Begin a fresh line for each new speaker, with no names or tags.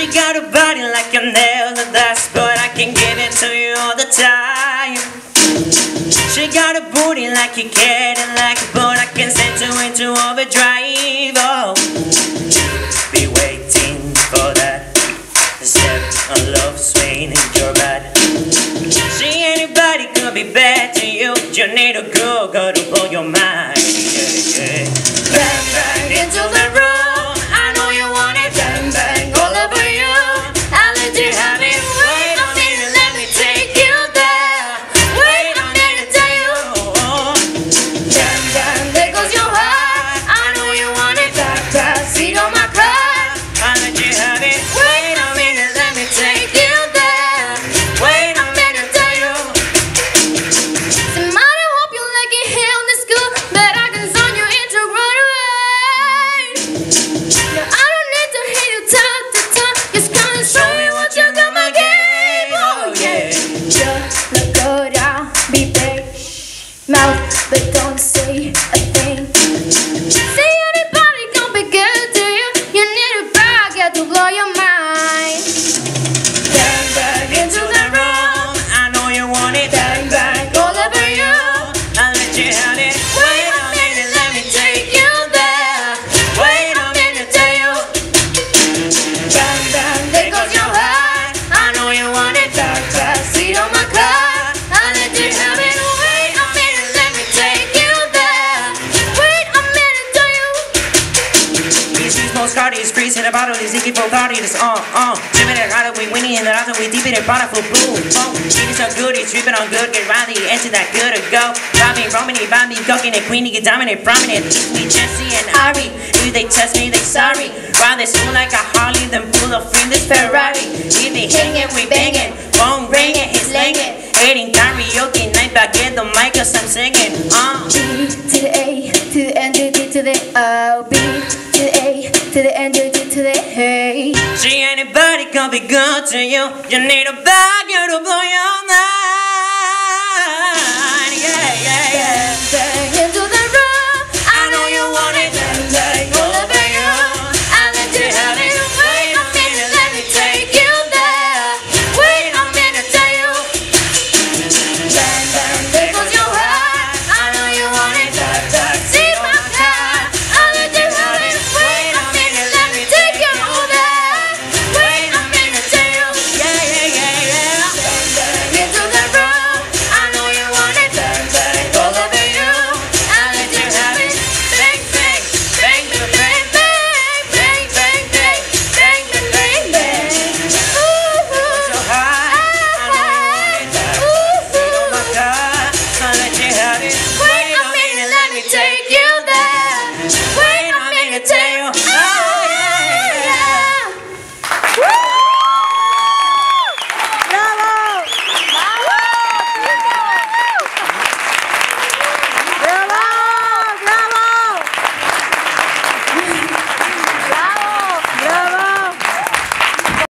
She got a body like a nail to dust, but I can give it to you all the time. She got a booty like a Cadillac, but I can send you into overdrive. Oh, be waiting for that step of love swing in your bed. See, anybody could be bad to you. You need a girl to blow your mind. Yeah, yeah. Bang, bang into the room. I know you want it. Bang, bang all over you. I'll let you have it. Wait a minute, let me take you there. Wait a minute, tell you. Bang, bang, there goes your heart. I know you want it. Back, back, seat on my car. I'll let you have it. Wait a minute, let me take you there. Wait a minute, tell you.
Somebody hope you like it here on the school, but I can sign you into right away. No, I don't need to hear you talk to talk. Just come and show me what you got my game. Oh yeah. Just look good, I'll be big mouth, but don't say a thing. See anybody gon' be good to you. You need a bag, yeah, to blow your mind.
Bang, bang into the room. I know you want it. Bang, bang all over you. I'll let you have it. Wait a minute, let me take you there. Wait a minute, tell you. Bang, bang, there goes your heart. I know you want it. Back, back, seat on my car. I'll let you have it. Wait a minute, let me take you there.
Wait a minute, tell you.
These streets most cardi is freezing the bottle is equal for cardi is Dripping it harder, we winning in the other, we deep in it, bottle for boom, boom. Eating so good, it's dripping on good, get rowdy, enter that good to go. Robbie, Romany, Bobby, cooking it, Queenie, get dominant, prominent. It's me, Jesse, and Ari. If they test me, they sorry. Ride this fool like a Harley, then pull a friend this Ferrari. If they hang it, we bang it. Phone ring it, he's slanging. Eating karaoke night, back get the mic, cause I'm singing.
B to the A, to the N, to the D, to the O. B to the A, to the N, to the D, to the A.
See, anybody can be good to you. You need a bag, to blow your mind.